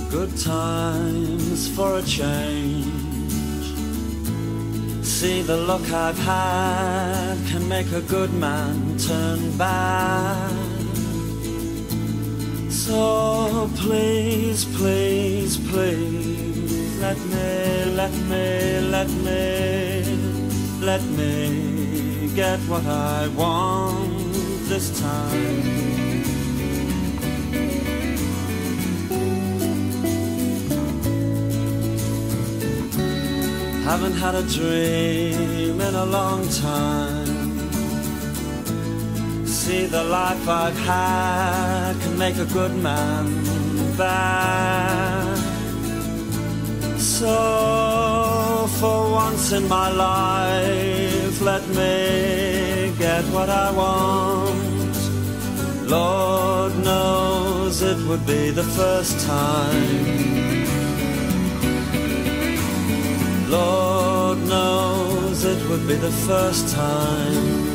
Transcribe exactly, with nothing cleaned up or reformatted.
Good times for a change. See, the luck I've had can make a good man turn bad. So please, please, please, let me, let me, let me, let me get what I want this time. Haven't had a dream in a long time. See, the life I've had can make a good man bad. So for once in my life, let me get what I want. Lord knows it would be the first time. Lord knows it would be the first time.